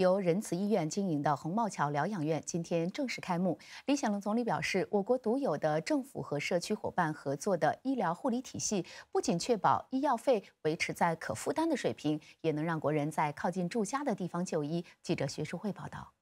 由仁慈医院经营的红帽桥疗养院今天正式开幕。李显龙总理表示，我国独有的政府和社区伙伴合作的医疗护理体系，不仅确保医药费维持在可负担的水平，也能让国人在靠近住家的地方就医。记者薛淑慧报道。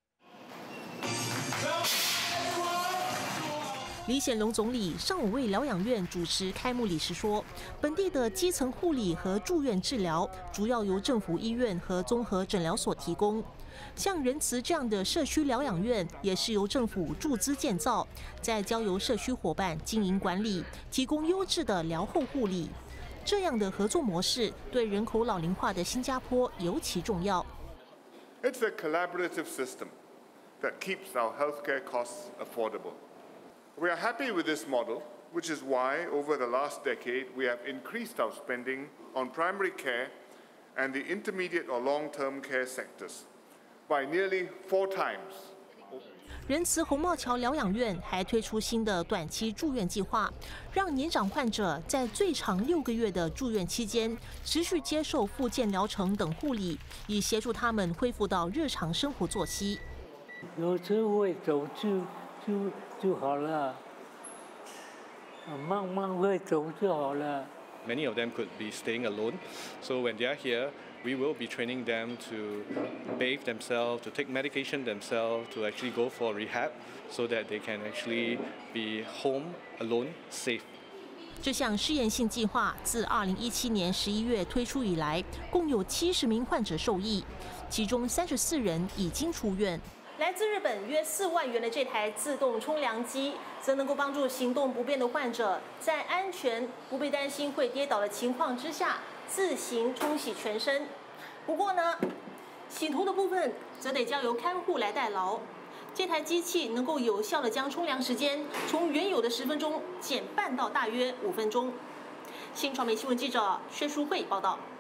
李显龙总理上午为疗养院主持开幕礼时说，本地的基层护理和住院治疗主要由政府医院和综合诊疗所提供。像仁慈这样的社区疗养院，也是由政府注资建造，再交由社区伙伴经营管理，提供优质的疗后护理。这样的合作模式对人口老龄化的新加坡尤其重要。 It's a collaborative system that keeps our healthcare costs affordable. We are happy with this model, which is why over the last decade we have increased our spending on primary care and the intermediate or long-term care sectors by nearly 4 times. 仁慈红帽桥疗养院还推出新的短期住院计划，让年长患者在最长6个月的住院期间，持续接受复健疗程等护理，以协助他们恢复到日常生活作息。 有时会走就好了，慢慢会走就好了。 Many of them could be staying alone, so when they are here, we will be training them to bathe themselves, to take medication themselves, to actually go for rehab, so that they can actually be home alone, safe. 这项试验性计划自2017年11月推出以来，共有70名患者受益，其中34人已经出院。 来自日本约4万元的这台自动冲凉机，则能够帮助行动不便的患者，在安全、不被担心会跌倒的情况之下，自行冲洗全身。不过呢，洗头的部分则得交由看护来代劳。这台机器能够有效地将冲凉时间从原有的10分钟减半到大约5分钟。新传媒新闻记者薛淑慧报道。